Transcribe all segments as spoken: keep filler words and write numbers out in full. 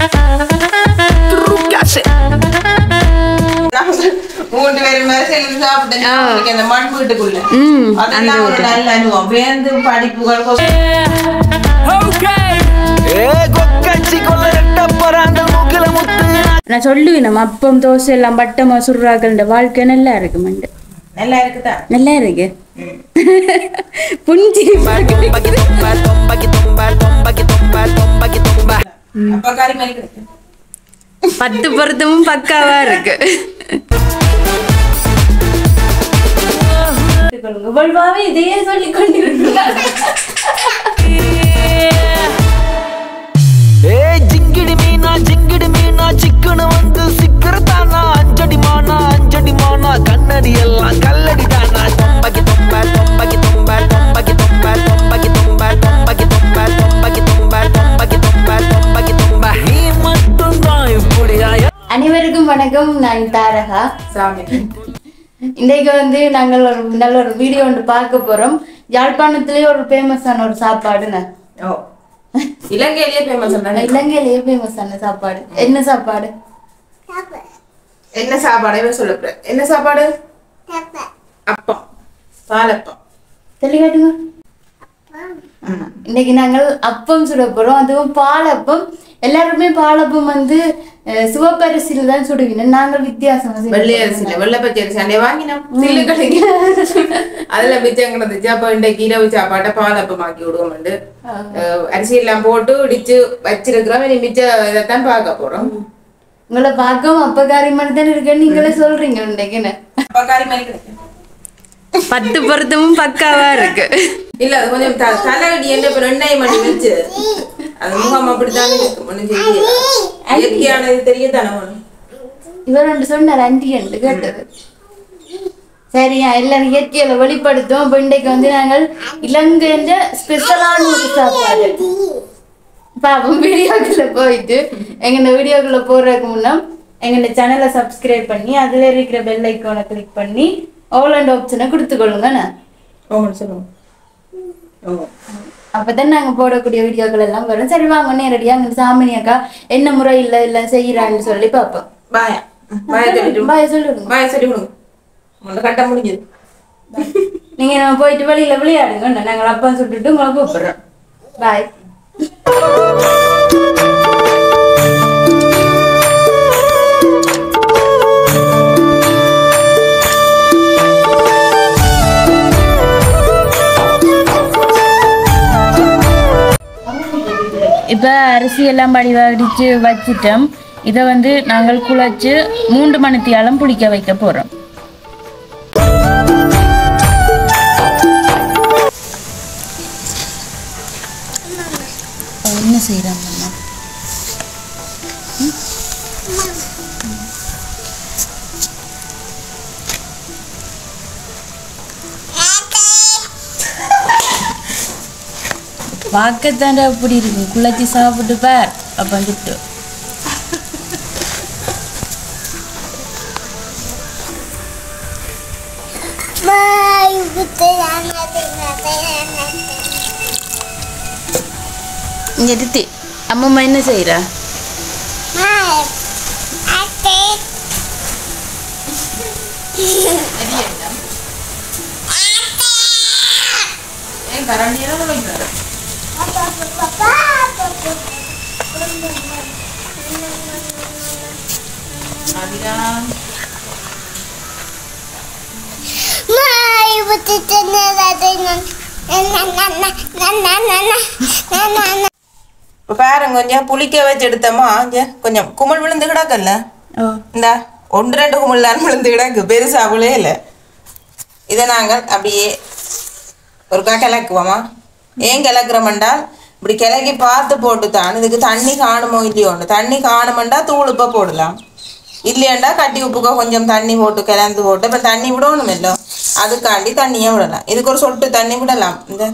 மூன்று பேரும் வரிசையில் சாப்பிட்டு அந்த மண் வீட்டுக்குள்ள அதெல்லாம் ஒரு நல்ல அனுபவம். வேந்து படிப்புகள் நான் சொல்லுவேன் நம்ம அப்பம் தோசை எல்லாம் பட்டமா சுடுறாக்கள் வாழ்க்கை நல்லா இருக்கு மண்டு நல்லா இருக்குதா நல்லா இருக்கு புஞ்சி பத்து பொருத்தமும் பக்காவா இருக்கு. இதையே சொல்லி கொண்டிருக்கிறார். ஜிங்கிடி மீனா ஜிங்கிடி மீனா சிக்கன வந்து சிக்கரதானா அஞ்சடி மானா அஞ்சடி மானா கண்ணடி எல்லாம் கல்லடி தானா தொம்பகி தொம்ப தொம்பகி தொம்ப தொம்பகி தொம்ப தொம்பகி தொம்ப தொம்பகி தொம்ப தொம்பகி தொம்ப தொம்பகி தொம்ப தொம்பகி தொம்ப நீ மட்டும் தான் இப்படியா. அனைவருக்கும் வணக்கம். நான் தாரகா சாமி. இன்றைக்கு வந்து நாங்கள் ஒரு நல்ல ஒரு வீடியோ ஒன்று பார்க்க போறோம். யாழ்ப்பாணத்திலேயே ஒரு ஃபேமஸான ஒரு சாப்பாடுன்னு இலங்கையிலேயே ஃபேமஸ் இலங்கையிலேயே ஃபேமஸான சாப்பாடு. என்ன சாப்பாடு? என்ன சாப்பாடு சொல்ல என்ன சாப்பாடு? அப்பம், பாலப்பம். தெளிவாட்டுங்க. இன்னைக்கு நாங்கள் அப்பம் சுட போறோம். அதுவும் பாலப்பம். எல்லாருமே பாலப்பம் வந்து சிவப்பரிசியில தான் சுடுவீங்க. நாங்கள் வித்தியாசம் வெள்ளை அரிசியில வெள்ளை பச்சை அரிசி அண்டே வாங்கினோம் சில்லு கடைக்கு. அதுல மிச்சம் கிடந்துச்சு. அப்ப இன்றைக்கு இரவு சாப்பாட்டை பாலப்பம் ஆக்கி விடுவோம். அரிசி எல்லாம் போட்டு இடிச்சு வச்சிருக்கிறோம். இனி மிச்சம் இதைத்தான் பார்க்க போறோம். உங்களை பார்க்கவும் அப்பக்காரி மாதிரி தான் இருக்குன்னு நீங்களே சொல்றீங்க. இன்றைக்குன்னு அப்பக்காரி மாதிரி பத்து பொருத்தமும் பக்காவா இருக்கு. இல்ல அது கொஞ்சம் தலைவடி என்ன இப்ப ரெண்டாயிரம் மணி வச்சு அது முகம் அப்படித்தானே இயற்கையானது தெரியத்தானே. இவர் ரெண்டு சொன்னார் அண்டி என்று கேட்டது. சரியா எல்லாரும் இயற்கையில வெளிப்படுத்தும். அப்ப இன்றைக்கு வந்து நாங்கள் இலங்கைன்ற ஸ்பெஷலான ஒரு சாப்பாடு பாப்போம். வீடியோக்குள்ள போயிட்டு எங்க வீடியோக்குள்ள போறதுக்கு முன்னா எங்க சேனலை சப்ஸ்கிரைப் பண்ணி அதுல இருக்கிற பெல் ஐக்கானை கிளிக் பண்ணி ஆல் அண்ட் ஆப்ஷனை கொடுத்துக்கொள்ளுங்கண்ணா. அப்பதான் நாங்க போடக்கூடிய வீடியோக்கள் எல்லாம் வரும். சரி வாங்க நேரடியா அங்க சாமினி அக்கா என்ன முறை இல்ல இல்ல செய்யறான்னு சொல்லி பாப்போம். பாயா பாய சொல்லுங்க பாய சொல்லி கொடுங்க. கட்ட முடிஞ்சது. நீங்க நம்ம போயிட்டு வெளியில விளையாடுங்க. நாங்கள் அப்பா சுட்டுட்டு உங்களை கூப்பிடுறோம். பாய். இப்போ அரிசி எல்லாம் படிவாடிச்சு வச்சிட்டோம். இதை வந்து நாங்கள் குழச்சி மூன்று மணித்தியாலம் புளிக்க வைக்க போகிறோம். என்ன செய்கிறாங்க? பார்க்கத்தாண்டா அப்படி இருக்கு. குழச்சி சாப்பிட்டு பார் அப்போ வந்துட்டு இங்க எடுத்து அம்மம்மா என்ன செய்யறா? பாருங்க கொஞ்சம் புளிக்க வச்சு எடுத்தோமா கொஞ்சம் குமல் விழுந்து கிடக்கல. இந்த ஒன்று ரெண்டு குமல் தான் விழுந்து கிடக்கு. பெருசா விழே இல்லை. இதை நாங்கள் அப்படியே ஒருக்கா கிளக்குவோமா. ஏன் கிளக்குறோம்டா இப்படி கிளக்கி பார்த்து போட்டு தான் இதுக்கு தண்ணி காணுமோ இல்லையோன்னு. தண்ணி காணுமெண்டா தூள் உப்பை போடலாம். இல்லையாண்டா கட்டி உப்புக்கோ கொஞ்சம் தண்ணி போட்டு கிளந்து போட்டு இப்போ தண்ணி விடணும் இல்லை. அதுக்காண்டி தண்ணியே விடலாம். இதுக்கு ஒரு சொட்டு தண்ணி விடலாம். இந்த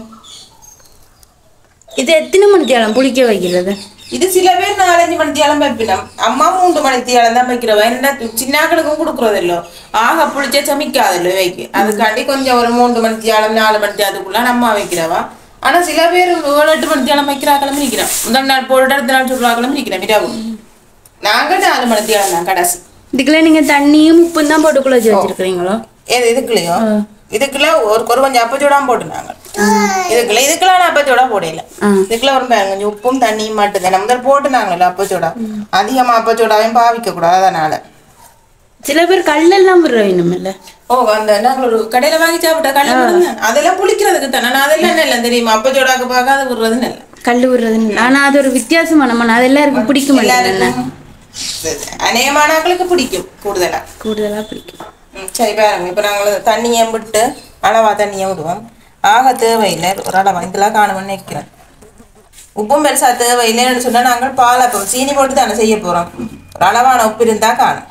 இது எத்தனை மணித்தியாலம் புளிக்க வைக்கிறது? இது சில பேர் நாலஞ்சு மணித்தியாலம் வைப்பினோம். அம்மா மூன்று மணித்தியாலம் தான் வைக்கிறவா. என்ன சின்னாக்களுக்கும் கொடுக்குறது இல்லோ. ஆக புளிச்சா சமைக்காதில்ல வைக்கு. அதுக்காண்டி கொஞ்சம் ஒரு மூன்று மணித்தியாலம் நாலு மணித்தியாலத்துக்குள்ள அம்மா வைக்கிறவா. ஆனா சில பேர் ஏழு எட்டு மணி தேவை வைக்கிறாக்களும் நிற்கிறேன் முதல் நாள் போட்டு அடுத்த நாள் சுற்றுலாக்களும் நிற்கிறேன் விடாவும் நாங்க நாலு மணி தேவை தான் கடைசி இதுக்குள்ள நீங்க தண்ணியும் உப்பும் தான் போட்டு குழச்சி வச்சிருக்கீங்களோ ஏது இதுக்குள்ளயோ இதுக்குள்ள ஒரு ஒரு கொஞ்சம் அப்பச்சோடாம போட்டுனாங்க இதுக்குள்ள இதுக்குள்ள நான் அப்பச்சோடா போடல இதுக்குள்ள ஒரு கொஞ்சம் உப்பும் தண்ணியும் மட்டும்தான் முதல் போட்டுனாங்கல்ல அப்பச்சோடா அதிகமா அப்பச்சோடாவையும் பாவிக்க கூடாது அதனால சில பேர் கல்லெல்லாம் விடுற வேணும் இல்ல ஓ அந்த நாங்கள் ஒரு கடையில வாங்கி சாப்பிட்ட கல்லு அதெல்லாம் புளிக்கிறதுக்கு தானே நான் அதெல்லாம் இல்லை தெரியுமா அப்பச்சோடாக்கு பார்க்காத விடுறதுன்னு இல்லை கல்லு விடுறதுன்னு ஆனா அது ஒரு வித்தியாசமான மனம் அது எல்லாருக்கும் பிடிக்க மாட்டேங்குது அநேகமானாக்களுக்கு பிடிக்கும் கூடுதலா கூடுதலா பிடிக்கும் சரி பாருங்க இப்ப நாங்கள் தண்ணியை விட்டு அளவா தண்ணியை விடுவோம் ஆக தேவையில்லை ஒரு அளவா இதெல்லாம் காணும்னு நினைக்கிறேன் உப்பும் பெருசா தேவையில்லைன்னு சொன்னா நாங்கள் பாலப்பம் சீனி போட்டு தானே செய்ய போறோம் ஒரு அளவான உப்பு இருந்தா காணும்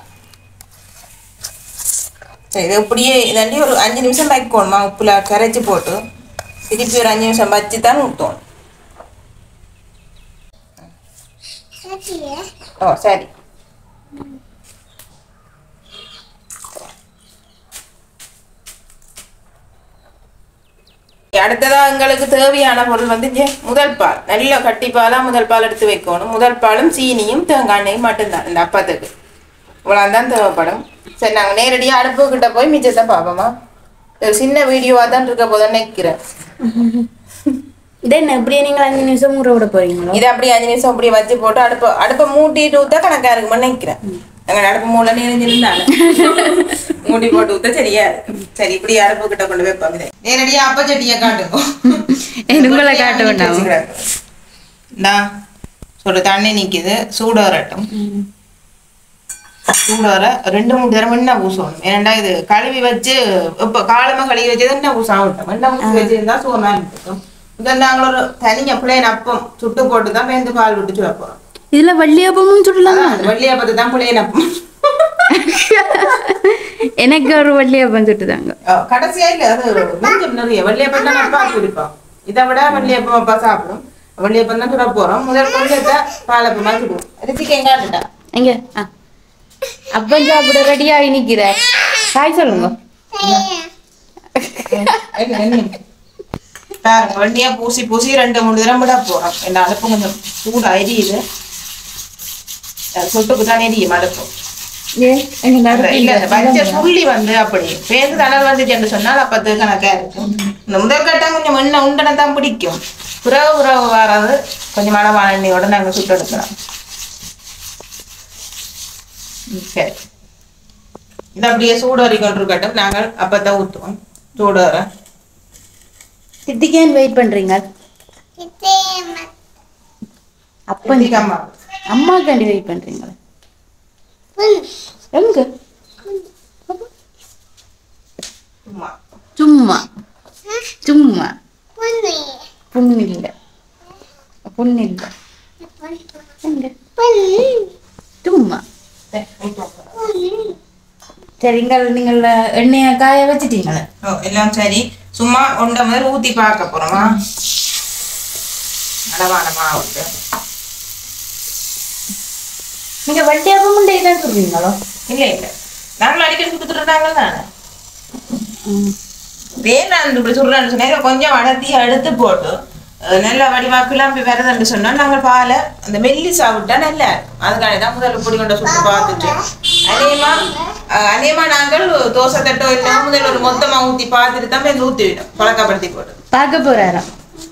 சரி இது இப்படியே இதாண்டி ஒரு அஞ்சு நிமிஷம் வைக்கணுமா உப்புல கரைச்சி போட்டு திருப்பி ஒரு அஞ்சு நிமிஷம் வச்சு தான் ஊற்றணும் ஓ சரி அடுத்ததா எங்களுக்கு தேவையான பொருள் வந்து முதல் பால் நல்ல கட்டி பாலா முதல் பால் எடுத்து வைக்கணும் முதல் பாலும் சீனியும் தேங்காய் எண்ணெயும் மட்டும்தான் இந்த அப்பத்துக்கு இவ்வளோதான் தேவைப்படும் சரி நாங்கள் நேரடியாக அடுப்பு கிட்ட போய் மிச்சத்தை பார்ப்போமா ஒரு சின்ன வீடியோவாக தான் இருக்க போதும் நினைக்கிறேன் இதே என்ன அப்படியே நீங்கள் அஞ்சு நிமிஷம் ஊற விட போறீங்களா இதை அப்படியே அஞ்சு நிமிஷம் அப்படியே வச்சு போட்டு அடுப்பு அடுப்பை மூட்டிட்டு ஊற்றா கணக்காக இருக்குமா நினைக்கிறேன் எங்கள் அடுப்பு மூளை நிறைஞ்சிருந்தாங்க மூட்டி போட்டு ஊற்ற சரியா சரி இப்படி அடுப்பு கிட்ட கொண்டு வைப்பாங்க நேரடியாக அப்ப சட்டியை காட்டுவோம் உங்களை காட்ட வேண்டாம் நான் சொல்லு தண்ணி நிற்கிது சூடு வரட்டும் சூடு வர ரெண்டு மூணு தரம் என்ன பூசணும் ஏன்னா இது கழுவி வச்சு இப்போ காலமாக கழுவி வச்சது என்ன பூசம் விட்டோம் என்ன பூசி வச்சிருந்தா சூறமா இருக்கும் இதில் நாங்கள் ஒரு தனியாக பிள்ளைய அப்பம் சுட்டு போட்டு தான் பேருந்து பால் விட்டு சுட போகிறோம் இதுல வள்ளியப்பமும் சுடலாம் வள்ளியப்பத்தை தான் பிள்ளைய அப்பம் எனக்கு ஒரு வள்ளியப்பம் சுட்டுதாங்க கடைசியா இல்லை அது கொஞ்சம் நிறைய வள்ளியப்பம் தான் அப்பா குடிப்போம் இதை விட வள்ளியப்பம் அப்பா சாப்பிடும் வள்ளியப்பம் தான் சுட போகிறோம் முதல் கொஞ்சத்தை பாலப்பமா சுடுவோம் ரிசிக்கு எங்காட்டுட்டா எங்க ஆ அப்பன் சாப்பிட ரெடியா நிக்கிற காய் சொல்லுங்க வண்டியா பூசி பூசி ரெண்டு மூணு தரம் விட போறோம் என்ன அடுப்பு கொஞ்சம் சூடா எரியுது சொட்டுக்கு தான் எரியும் அடுப்பு இல்ல புள்ளி வந்து அப்படி பேருந்து தணல் வந்துச்சு சொன்னால் அப்பத்து கணக்கா இருக்கும் இந்த முதல் கட்டம் கொஞ்சம் எண்ணெய் உண்டனை தான் பிடிக்கும் உறவு உறவு வராது கொஞ்சம் அளவான எண்ணெயோட நாங்கள் சுட்டு எடுக்கிறோம் சரி இது அப்படியே சூடு வரைக்கும் இருக்கட்டும் நாங்கள் அப்பதான் ஊற்றுவோம் சூடு வர சித்திக்கேன் வெயிட் பண்றீங்க அப்பன் அம்மா அம்மாக்காண்டி வெயிட் பண்றீங்களா எங்க சும்மா சும்மா புண்ணு இல்லை புண்ணு இல்லை எங்க சும்மா சரிங்க நீங்கள் எண்ணெய காய வச்சுட்டீங்களா ஓ எல்லாம் சரி சும்மா ஒன்றை மாதிரி ஊற்றி பார்க்க போறோமா அளவான மாவுக்கு நீங்க வட்டியாப்பம் முண்டை தான் சொல்றீங்களோ இல்லை இல்லை நாங்கள் அடிக்கடி கொடுத்துட்றாங்க தானே வேணா இப்படி சொல்றேன்னு சொன்னா கொஞ்சம் அடர்த்தி எடுத்து போட்டு நல்ல வடிவா கிளம்பி வரதுன்னு சொன்னா நாங்கள் பாலை அந்த மெல்லி சாப்பிட்டா நல்லா இருக்கும் அதுக்காக தான் முதல்ல பொடி கொண்ட சுட்டு பார்த்துட்டு அநேகமா அநேகமா நாங்கள் தோசை தட்டோ இல்லை முதல்ல ஒரு மொத்தமா ஊற்றி பார்த்துட்டு தான் போய் ஊற்றி விடும் பழக்கப்படுத்தி போட்டு பார்க்க போறாராம்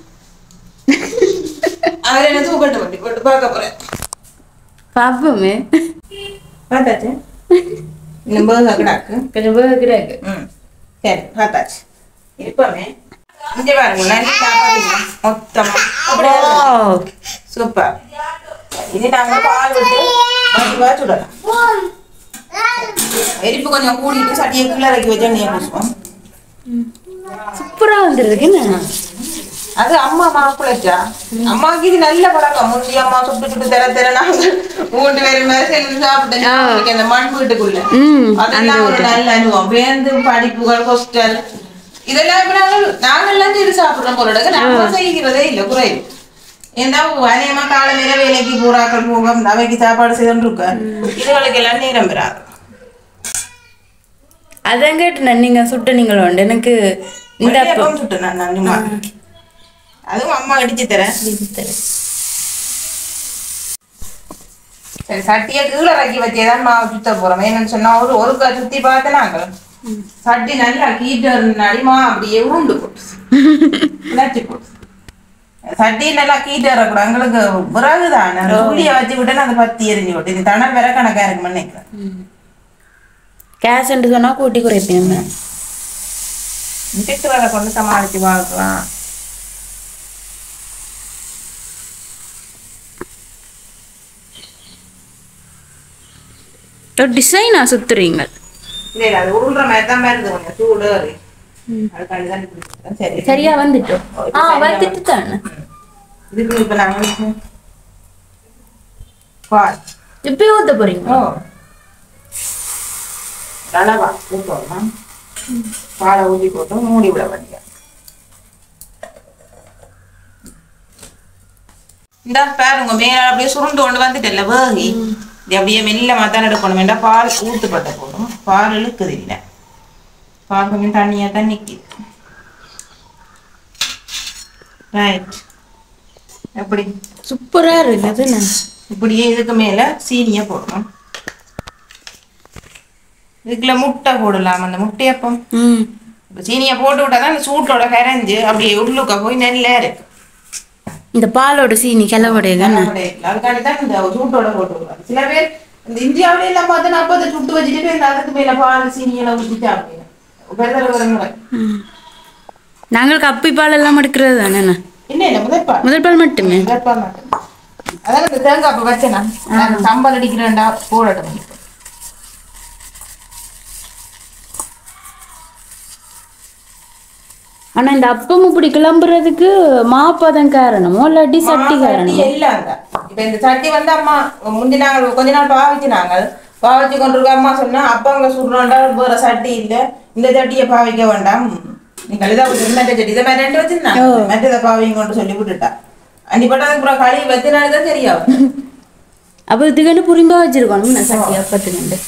அவர் என்ன தூக்கட்டு வண்டி போட்டு பார்க்க போறேன் பாப்போமே பார்த்தாச்சு இன்னும் பேக கிடாக்கு கொஞ்சம் பேக கிடாக்கு ம் சரி பார்த்தாச்சு இருப்போமே இங்கே பாருங்க நல்ல சாப்பாடு மொத்தமா சூப்பர் இது நாங்கள் பால் விட்டு வடிவா சுடலாம் எரிப்பு கொஞ்சம் கூடிட்டு சட்டியை கீழே இறக்கி வச்சு எண்ணெயை பூசுவோம் சூப்பரா வந்துருக்கு என்ன அது அம்மா மாப்பிள்ளச்சா அம்மாவுக்கு இது நல்ல பழக்கம் முந்தி அம்மா சுட்டு சுட்டு தர தர நாங்கள் மூன்று பேரும் மேல சேர்ந்து சாப்பிட்டேன் அந்த மண் வீட்டுக்குள்ள அதெல்லாம் ஒரு நல்ல அனுபவம் வேந்து படிப்புகள் ஹாஸ்டல் இதெல்லாம் இப்ப நாங்கள் நாங்கள்லாம் இது சாப்பிடுறோம் போல நாங்க செய்கிறதே இல்லை குறைவு ஏன்னா அநேகமா காலை நேர வேலைக்கு பூராக்கள் போகும் அவைக்கு சாப்பாடு செய்து இருக்க இதுகளுக்கு எல்லாம் நேரம் பெறாது அதான் கேட்டேன் நீங்க சுட்ட நீங்களும் எனக்கு இந்த சுட்டு நான் அதுவும் அம்மா இடிச்சு தரேன் இடிச்சு தரேன். சரி சட்டியை கீழே இறக்கி வச்சேதான் மாவு சுத்த போறோம். என்னன்னு சொன்னா ஒரு ஒரு கா சுத்தி பார்த்து நாங்க சட்டி நல்லா கீட்டு நடிமா அப்படியே உருண்டு போட்டு நச்சு போட்டு சட்டி நல்லா கீட்டு இறக்கூடாது. எங்களுக்கு விறகுதான் உள்ளிய வச்சு விட்டு அந்த பத்தி எரிஞ்சு விட்டு இது தணல் வேற கணக்கா இருக்குன்னு நினைக்கிறேன். கேஸ் என்று சொன்னா கூட்டி குறைப்பேன். வீட்டு வேலை கொண்டு சமாளிச்சு பார்க்கலாம். டிசைனா சுத்துறீங்க? இல்ல அது உருள்ற மாதிரி தான் வருது கொஞ்சம் சூடு அதுக்காண்டி தான் இப்படி சரி சரியா வந்துட்டோம். ஆ வந்துட்டு தானே இதுக்கு இப்ப நாங்க பால் இப்பயே ஊத்த போறீங்க? ஓ அளவா ஊற்றோம். பாலை ஊற்றி போட்டு மூடி விட வேண்டிய இந்த பாருங்க மேல அப்படியே சுருண்டு கொண்டு வந்துட்டல வேகி அப்படியே மெல்ல மாத்தான் எடுக்கணும். வேண்டாம் பால் ஊத்துப்பட்ட போதும். பால் இழுக்குது இல்லை, பால் கொஞ்சம் தண்ணியா தான் நிக்குது. ரைட் எப்படி சூப்பரா இருக்குது. இப்படியே இதுக்கு மேல சீனியை போடணும். இதுக்குள்ள முட்டை போடலாம். அந்த முட்டையப்பம் சீனியை போட்டு விட்டாதான் அந்த சூட்டோட கரைஞ்சு அப்படியே உள்ளுக்க போய் நெல்ல இருக்கு. இந்த பாலோட சீனி கிளவுடைய அதுக்காண்டி தான் இந்த சூட்டோட போட்டு விடுவாங்க. சில பேர் இந்த இந்தியாவிலே எல்லாம் பார்த்து நாற்பது சுட்டு வச்சுட்டு அதுக்கு மேல பால் சீனியெல்லாம் ஊற்றிட்டா அப்படின்னு நாங்கள் கப்பி பால் எல்லாம் எடுக்கிறது தானே? இல்ல இல்ல முதல் பால் முதல் பால் மட்டுமே. முதல் பால் மட்டும். அதான் இந்த தேங்காய் அப்ப வச்சேன்னா சம்பல் அடிக்கிறேன்டா போடட்டும். ஆனா இந்த அப்பம் இப்படி கிளம்புறதுக்கு மாப்பதம் காரணமோ இல்லாட்டி சட்டி காரணம் எல்லாம் தான். இப்ப இந்த சட்டி வந்து அம்மா முந்தி நாங்கள் கொஞ்ச நாள் பாவிச்சு நாங்கள் பாவிச்சு கொண்டிருக்க அம்மா சொன்னா அப்பங்க சுடுறோண்டா வேற சட்டி இல்ல இந்த சட்டியை பாவிக்க வேண்டாம் நீங்கள் இதை மெட்ட சட்டி இதை மாதிரி ரெண்டு வச்சிருந்தாங்க மெட்டதை பாவிங்க கொண்டு சொல்லி விட்டுட்டா. அன்னிப்பட்டதுக்கு அப்புறம் களி வச்சினால்தான் தெரியும். அப்ப இதுக்கு புரிம்பா வச்சிருக்கணும் சட்டி அப்பத்துக்கு.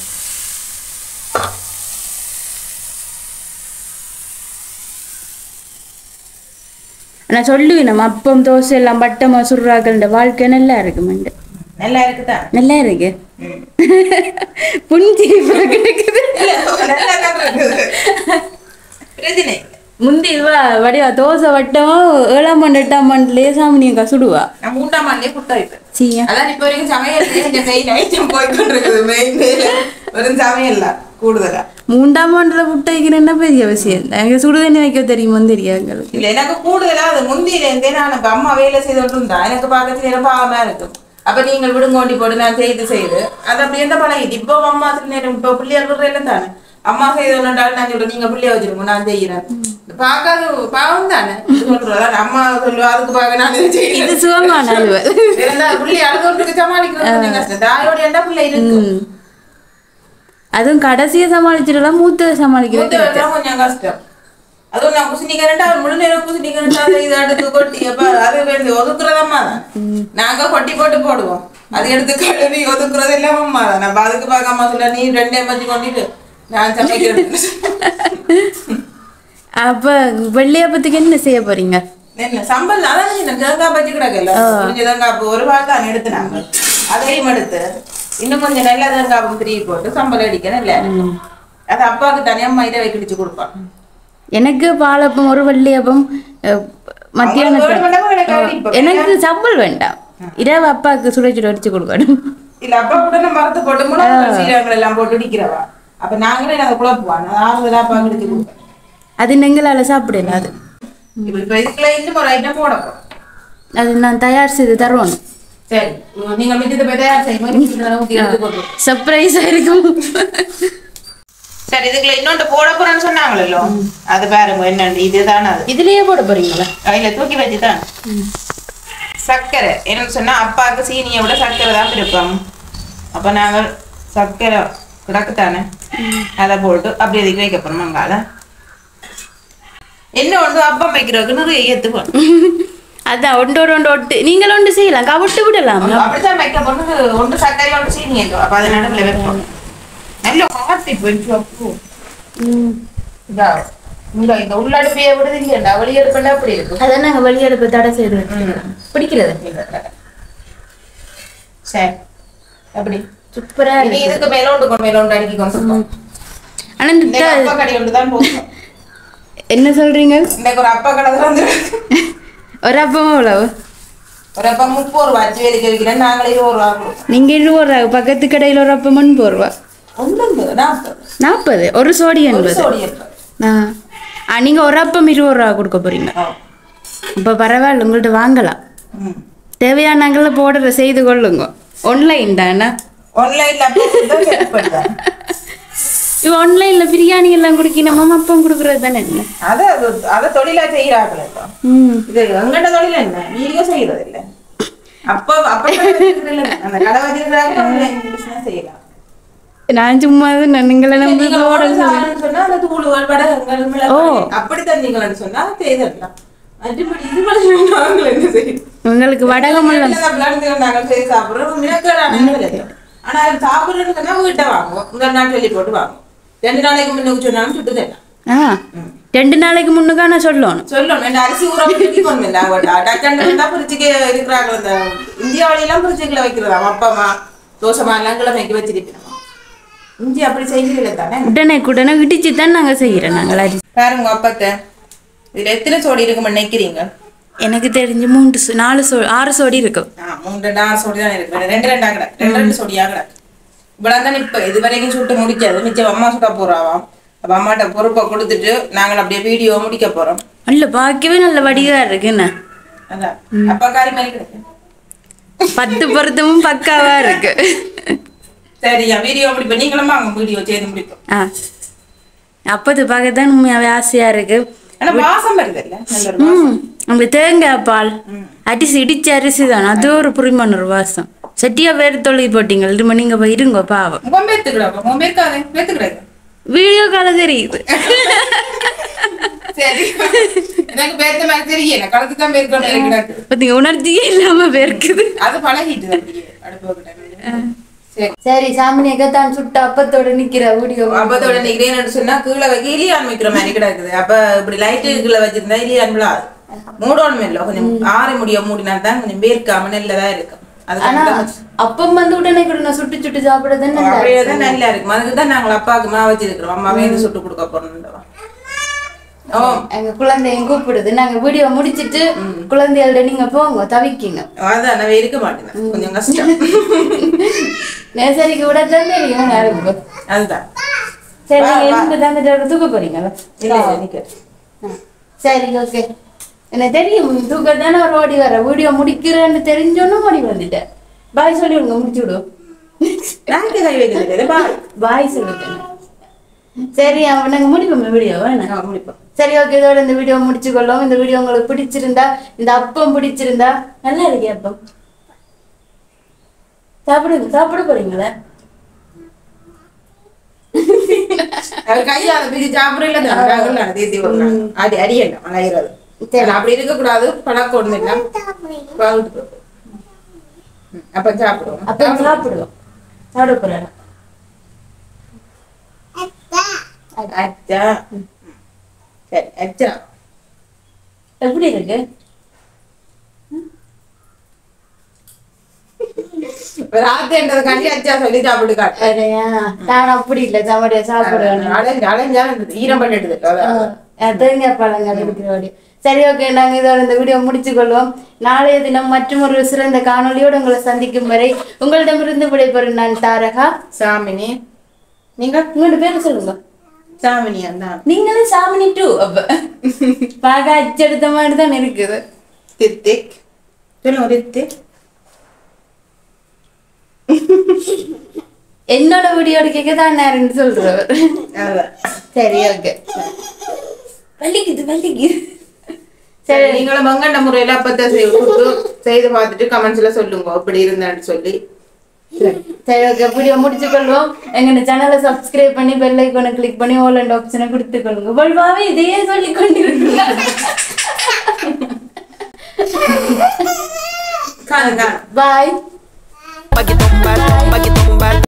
நான் சொல்லுவேன் நம்ம அப்பம் தோசை எல்லாம் பட்டமா சுடுறாக்கள் வாழ்க்கை நல்லா இருக்குமெண்டு. நல்லா இருக்குதா? நல்லா இருக்கு. புஞ்சி கிடைக்குது. முந்தி வடிவா தோசை வட்டமா ஏழாம் ஆண்டு எட்டாம் ஆண்டுலயே சாமினியக்கா சுடுவா. நான் மூன்றாம் ஆண்டுலயே புட்டா வைப்பேன். அதான் இப்ப வரைக்கும் சமையல் போய்கொண்டிருக்குது. மெயின் வெறும் சமையல் கூடுதலா மூன்றாம் ஆண்டுல புட்டை வைக்கிறேன்னா பெரிய விஷயம். எங்க சுடுதண்ணி வைக்க தெரியுமோ தெரியாது எங்களுக்கு. இல்ல எனக்கு கூடுதலா அது முந்தியில இருந்தே நான் இப்ப அம்மா வேலை செய்துட்டு இருந்தா எனக்கு பார்க்கறது நேரம் பாவமா இருக்கும். அப்ப நீங்கள் விடுங்கோண்டி போட்டு நான் செய்து செய்து அது அப்படி எந்த பழகிட்டு இப்போ அம்மா சில நேரம் இப்போ பிள்ளையார் விடுறேன் தானே அம்மா செய்தோன்னாலும் நான் சொல்றேன் நீங்க பிள்ளைய வச்சிருக்கோம் நான் செய்யறேன். பார்க்காது பாவம் தானே சொல்றேன். அம்மா சொல்லுவா அதுக்கு பார்க்க நான் செய்யறது சுகமான பிள்ளை அழுதுக்கு சமாளிக்கிறது கஷ்டம். தாயோட என்ன பிள்ளை இருக்கு அதுவும் கடைசியை சமாளிச்சிடலாம் மூத்த சமாளிக்கிறது கொஞ்சம் கஷ்டம். அதுவும் நான் குசினிக்கிறேன்டா முழு நேரம் குசினிக்கிறேன்டா இது அடுத்து கொட்டி அப்ப அது வேண்டு ஒதுக்குறதம்மா தான். நாங்க கொட்டி போட்டு போடுவோம் அது எடுத்து கழுவி ஒதுக்குறது எல்லாம் அம்மா தான். நம்ம அதுக்கு பார்க்காம சொல்ல நீ ரெண்டே மச்சி கொண்டிட்டு நான் சமைக்கிறேன். அப்ப வெள்ளையப்பத்துக்கு என்ன செய்ய போறீங்க? என்ன சம்பல் அதான் தேங்காய் பச்சி கிடக்கல கொஞ்சம் தேங்காய் ஒரு வாரம் தான் எடுத்து நாங்க அதையும் எடுத்து இன்னும் கொஞ்சம் நல்ல தேங்காய் திரிவி போட்டு சம்பல் அடிக்கணும். இல்ல அது அப்பாவுக்கு தனியா மைதா வைக்கிடிச்சு கொடுப்பான். எனக்கு பாலப்பம் ஒரு வெள்ளையப்பம் மத்தியானம் எனக்கு சம்பல் வேண்டாம். இரவு அப்பாவுக்கு சுட சுட அடிச்சு கொடுக்கணும். இல்ல அப்பா கூட மரத்து போட்டு சீரகங்கள் எல்லாம் போட்டு அடிக்கிறவா அப்ப நாங்களே நாங்க குழப்புவான் ஆறுதலா அப்பா அடிச்சு கொடுப்போம். அது எங்களால சாப்பிடல. அது இப்ப இதுக்குள்ள இன்னும் ஒரு ஐட்டம் போடப்போம். அது நான் தயார் செய்து தருவோம். சரி நீங்க மிச்சத்தை போய் தயார் செய்யும்போது சர்ப்ரைஸா இருக்கும். சரி இதுக்குள்ள இன்னொன்று போட போறேன்னு சொன்னாங்களோ அது பாருங்க என்னண்டு இதுதான். அது இதுலயே போட போறீங்களா? இல்ல தூக்கி வச்சுதான் சர்க்கரை என்னன்னு சொன்னா அப்பாவுக்கு சீனியை விட சர்க்கரை தான் விருப்பம். அப்ப நாங்கள் சர்க்கரை கிடக்குத்தானே அதை போட்டு அப்படி எதுக்கு வைக்க போறோம். அங்கால என்ன ஒன்று அப்பம் வைக்கிறதுக்கு நிறைய ஏத்துப்போம். அதான் ஒன்றோடு ஒன்று ஒட்டு நீங்கள் ஒன்று செய்யலாம் கவிட்டு விடலாம். அப்படித்தான் வைக்க போறது. ஒன்று சர்க்கரை ஒன்று சீனி அப்ப அதை நடுவில் வைப்போம். நல்ல காட்டி போயிட்டு இதா இங்க இந்த உள்ளடுப்பையை விடுதீங்கடா வெளியடுப்பா அப்படி இருக்கு அதான் நாங்க வெளியெடுப்பு தடை செய்து வச்சிருக்கோம். பிடிக்கிறது சரி அப்படி சூப்பரா இனி இருக்கு. இதுக்கு மேலோண்டு கொண்டு மேலோண்டு அடிக்கி கொண்டு ஆனா இந்த இந்த அப்பா கடை ஒன்று தான் போகும். என்ன சொல்றீங்க? இன்னைக்கு ஒரு அப்பா கடை தான் வந்துருக்கு. ஒரு அப்பமா எவ்வளவு? ஒரு அப்பா முப்பது ரூபா அச்சு வேலைக்கு வைக்கிறேன். நாங்களே இருபது ரூபா கொடுப்போம். நீங்க இருபது ரூபா, பக்கத்து கடையில ஒரு அப்பம் முப்பது ரூபா. ஒன்று நாற்பது நாற்பது ஒரு சோடி ஒரு எண்பது. சோடி எண்பது. ஆ நீங்க ஒரு அப்பம் இருபது ரூபா கொடுக்க போறீங்க. இப்ப பரவாயில்ல, உங்கள்ட்ட வாங்கலாம். ம் தேவையான நாங்கள போடுற செய்து கொள்ளுங்க. ஆன்லைன் தானே? ஆன்லைன்ல அப்போ தான் செட் பண்ணுறேன். இப்போ ஆன்லைன்ல பிரியாணி எல்லாம் குடிக்கணுமா, அப்பம் கொடுக்குறது தானே என்ன? அதை அதை தொழிலா செய்யறாங்களே. ம் இது எங்கட தொழில் என்ன வீடியோ செய்யறது இல்லை. அப்போ அப்ப அந்த கடை வச்சிருக்கிறாங்க செய்யலாம். நான் சும்மா நீங்களை நம்பி போட சொன்னா அந்த தூளுகள் வடகங்கள் ஓ. அப்படித்தான் நீங்க சொன்னா செய்திடலாம். மற்றபடி இது பண்ணி நாங்கள் என்ன செய்யணும்? உங்களுக்கு வடகமெல்லாம் நாங்கள் செய்து சாப்பிடுறோம். மினக்கேடான ஆனா சாப்பிடுறதுன்னு சொன்னா வீட்டை வாங்குவோம். முதல் நாள் சொல்லி போட்டு வாங்குவோம். ரெண்டு நாளைக்கு முன்னுக்கு சொன்னாலும் சுட்டு தரலாம். ஆ ரெண்டு நாளைக்கு முன்னுக்கா நான் சொல்லணும் சொல்லணும். இந்த அரிசி ஊற வச்சு கொண்டு வந்தா பிரிச்சுக்கு இருக்கிறாங்க. இந்த இந்தியாவிலாம் பிரிச்சுக்களை வைக்கிறதா அப்பமா தோசைமா எல்லாம் கிழமைக்கு வச்சிருக்கணும். இஞ்சி அப்படி செய்யல தானே. உடனே உடனே இடிச்சு தான் நாங்க செய்யறோம். நாங்கள் அரிசி பாருங்க அப்பத்த இதுல எத்தனை சோடி இருக்குன்னு நினைக்கிறீங்க? எனக்கு தெரிஞ்சு மூன்று சோ- நாலு சோ ஆறு சோடி இருக்கும். ஆஹ் மூணு ரெண்டு ஆறு சோடி தான் இருக்கு. ரெண்டு ரெண்டு ஆகல ரெண்டு ரெண்டு சோடி ஆகல. இவ்வளவு தான் இப்ப இது வரைக்கும் சுட்டு முடிக்காது. மிச்சம் அம்மா சுட்டா போறாவாம். அப்ப அம்மாட்ட பொறுப்பை கொடுத்துட்டு நாங்கள் அப்படியே வீடியோ முடிக்க போறோம். இல்ல பார்க்கவே நல்ல வடிவா இருக்கு. என்ன அதான் அப்பா காரி மாதிரி கிடைக்கும். பத்து பொருத்தமும் பக்காவா இருக்கு. சரியா வீடியோ முடிப்போம். நீங்களும் வாங்க வீடியோ செய்து முடிப்போம். ஆ அப்பது பார்க்கத்தான் உண்மையாவே ஆசையா இருக்கு. ஆனா வாசம் வருது இல்ல நல்ல ஒரு வாசம். ம் அந்த தேங்காய் பால் அரிசி இடிச்ச அரிசி தான், அது ஒரு புரிமான ஒரு வாசம். சட்டியா வேறு தொழில் போட்டீங்க. இரும நீங்க போய் இருங்க பாவம். முகம் பேத்துக்கிறாங்க முகம் பேர்க்காதே பேத்துக்கிறாங்க. வீடியோ கால தெரியுது. சரி எனக்கு பேர்த்த மாதிரி தெரியல. களத்து தான் பேர்க்கணும் கிடக்கு. பாத்தீங்க உணர்ச்சியே இல்லாம பேருக்குது. அது பழகிட்டு அடுப்பு. சரி சரி சாமினியக்கா தான் சுட்ட அப்பத்தோட நிக்கிற வீடியோ. அப்பத்தோட நிக்கிறேன்னு சொன்னா கீழே வைக்க இலியான் வைக்கிற மாதிரி கிடக்குது. அப்ப இப்படி லைட்டு கீழே வச்சிருந்தா இலியான் விழாது. மூடணும் இல்லை கொஞ்சம் ஆற முடிய மூடினா தான் கொஞ்சம் பேர்க்காம நல்லதா இருக்கும். ஆனா அப்பம் வந்து உடனே கூட நான் சுட்டு சுட்டு சாப்பிடறதுன்னு அப்படியேதான் நல்லா இருக்கும். அதுக்குதான் நாங்கள் அப்பாவுக்கு மாவு வச்சிருக்கிறோம். அம்மாவே இருந்து சுட்டு கொடுக்க போறோம். எங்க குழந்தையும் கூப்பிடுது. நாங்க வீடியோ முடிச்சிட்டு குழந்தைகளோட நீங்க போங்க தவிக்கிங்க. அதான் நான் இருக்க மாட்டேன். கொஞ்சம் கஷ்டம். நேசரிக்கு விட தெரியும் யாருக்கு. அதுதான் சரி நீங்க இருந்து தந்துட்டு தூக்க போறீங்களா? சரி ஓகே. எனக்கு தெரியும் தூக்க தானே ஒரு ஓடி வர. வீடியோ முடிக்கிறேன்னு தெரிஞ்சோன்னு ஓடி வந்துட்டேன். பாய் சொல்லி விடுங்க, முடிச்சு விடுவோம். கை வைக்கிறது பாய் சொல்லுங்க. சரி அவன் நாங்க முடிப்போம் வீடியோ வேணாம் முடிப்போம். சரி ஓகே, இதோட இந்த வீடியோ முடிச்சுக்கொள்ளும். இந்த வீடியோ உங்களுக்கு பிடிச்சிருந்தா, இந்த அப்பம் பிடிச்சிருந்தா, நல்லா இருக்கு அப்பம். சாப்பிடுங்க, சாப்பிட போறீங்களா? கையால பிரிச்சு சாப்பிடல தேத்தி அடி அடியல அலைகிறது. சரி அப்படி இருக்க கூடாது. பழக்கம் ஒண்ணு இல்ல. அப்ப சாப்பிடுவோம். அப்ப சாப்பிடுவோம். சாப்பிட போறேன். அச்சா சரி அச்சா எப்படி இருக்கு? ராத்திரின்றதுக்காண்டி அச்சா சொல்லி சாப்பிட்டு காட்டு. நான் அப்படி இல்லை, சாப்பாடு சாப்பிடுவேன். அடைஞ்சு அடைஞ்சா ஈரம் பண்ணிடுது. தேங்காய் பழங்கள் இருக்கிறபடி. சரி ஓகே, நாங்க இதோட இந்த வீடியோ முடிச்சு கொள்வோம். நாளைய தினம் மற்றும் ஒரு சிறந்த காணொலியோடு உங்களை சந்திக்கும் வரை உங்களிடமிருந்து விடைபெறும் நான் தாரகா. சாமினி. நீங்க உங்களோட பேரு சொல்லுங்க. சாமினியா தான். நீங்களும் சாமினி டூ. அப்ப பாக்க அச்செடுத்த மாதிரி தான் இருக்குது. தித்திக் சொல்லுங்க. தித்திக் என்னோட வீடியோட கேட்க தான் நேரம் சொல்றவர். சரி ஓகே. வலிக்குது வலிக்குது. சரி நீங்களும் மங்கண்ட முறையில அப்பத்த செய்து பார்த்துட்டு கமெண்ட்ஸ்ல சொல்லுங்க இப்படி இருந்தான்னு சொல்லி. சரி ஓகே, வீடியோ முடிச்சு கொள்வோம். எங்க சேனலை சப்ஸ்கிரைப் பண்ணி பெல் ஐகானை கிளிக் பண்ணி ஆல் அண்ட் ஆப்ஷனை கொடுத்து கொள்ளுங்க. வல்வாவே இதையே சொல்லி கொண்டிருக்கீங்க. பாய்.